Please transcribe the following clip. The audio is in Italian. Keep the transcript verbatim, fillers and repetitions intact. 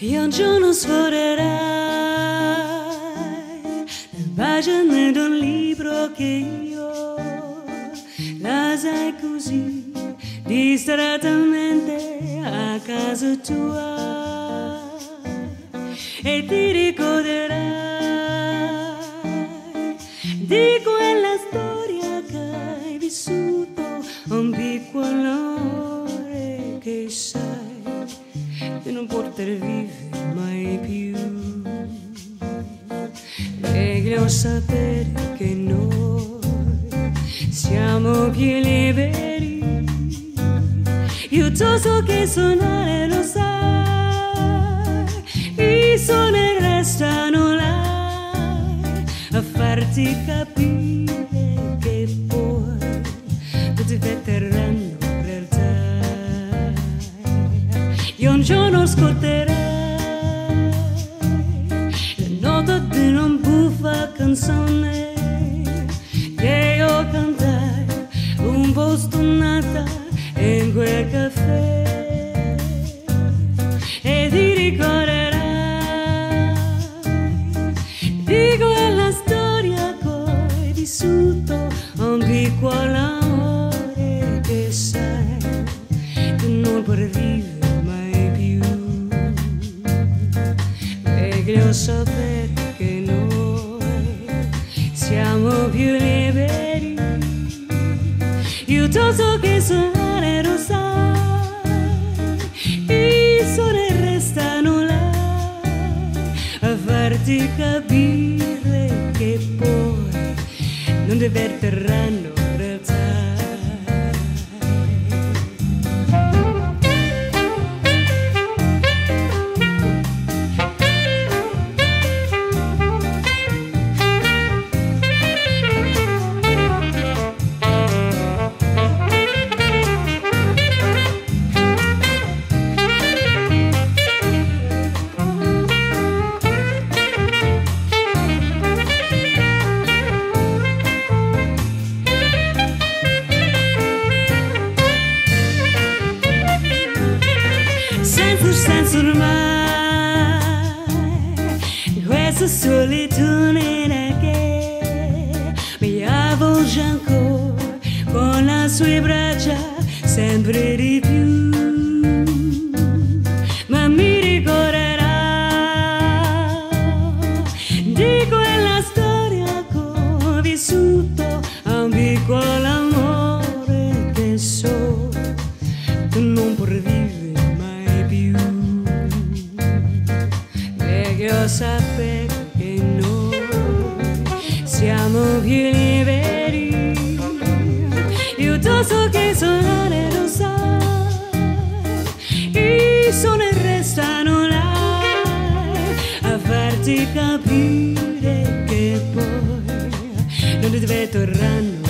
E un giorno sforerai nel pagine di un libro che io la sai così distrattamente a casa tua e ti ricorderai di quella storia che hai vissuto, un piccolo amore che sai di non poter vivere mai più. Meglio sapere che noi siamo più liberi, piuttosto che suonare, lo sai, i suoni restano là a farti capire che poi tu diventeranno realtà. E un giorno ascolterai la nota di una buffa canzone che io cantai un po' stonata in quel caffè, e ti ricorderai di quella storia che hai vissuto, un piccolo amore che sai che non puoi vivere mai più. Meglio sapere che noi siamo più liberi, piuttosto che suonare, lo sai, i suoni restano là a farti capire che poi non diventeranno realtà. Senza senso ormai questa solitudine che mi avvolge ancora con le sue braccia sempre di più, ma mi ricorderà di quella storia che ho vissuto, un piccolo amore che so che non può vivere. Meglio sapere che noi siamo più liberi, piuttosto che suonare, lo sai, i suoni restano là a farti capire che poi non ti diventeranno